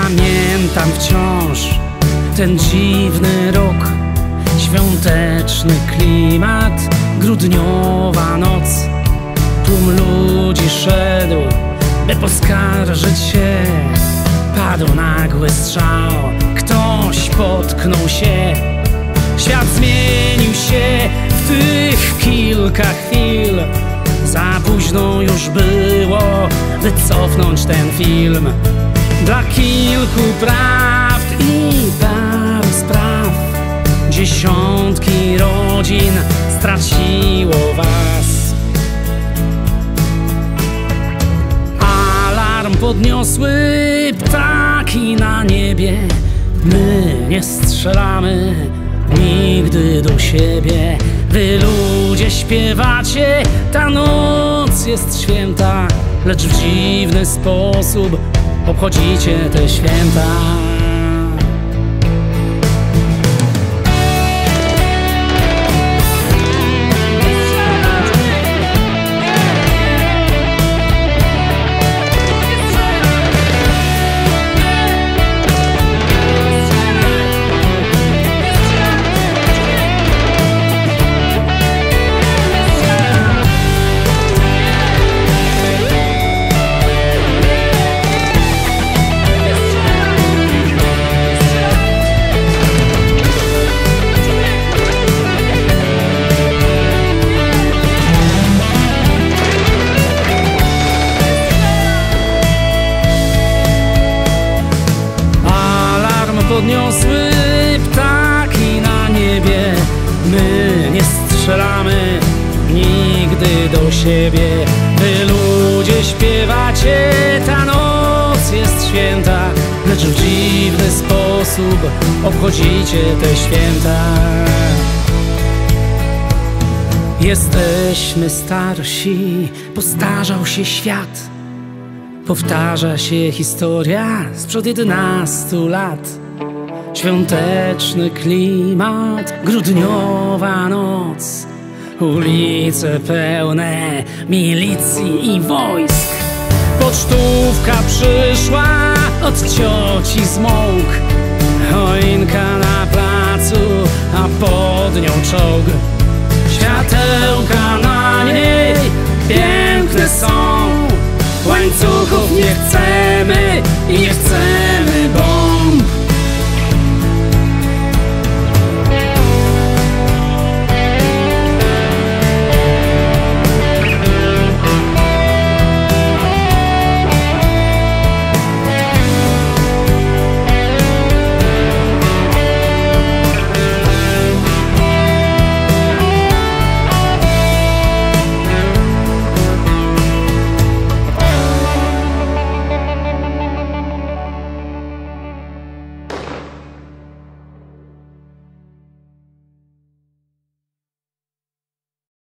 Pamiętam wciąż ten dziwny rok, świąteczny klimat, grudniowa noc. Tłum ludzi szedł, by poskarżyć się. Padł nagły strzał, ktoś potknął się. Świat zmienił się w tych kilka chwil. Za późno już było, by cofnąć ten film. Dla kilku prawd i paru spraw dziesiątki rodzin straciło was. Alarm podniosły ptaki na niebie. My nie strzelamy nigdy do siebie. Wy ludzie śpiewacie, ta noc jest święta, lecz w dziwny sposób obchodzicie te święta. Podniosły ptaki na niebie. My nie strzelamy nigdy do siebie. Wy ludzie śpiewacie, ta noc jest święta, lecz w dziwny sposób obchodzicie te święta. Jesteśmy starsi, postarzał się świat. Powtarza się historia sprzed 11 lat. Świąteczny klimat, grudniowa noc, ulice pełne milicji i wojsk. Pocztówka przyszła od cioci z mąk, choinka na placu, a pod nią czołg. Światełka na niej piękne są, łańcuchów nie chcemy i nie chcemy